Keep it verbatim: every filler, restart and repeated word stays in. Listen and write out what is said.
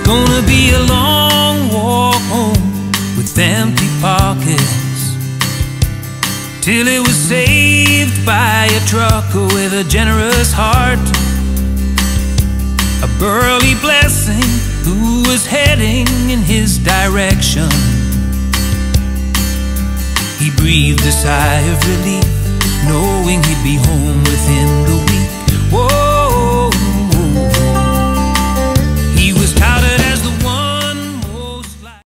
gonna be a long walk home with empty pockets, till he was saved by a trucker with a generous heart, a burly blessing who was heading in his direction. He breathed a sigh of relief, knowing he'd be home within the week. Whoa.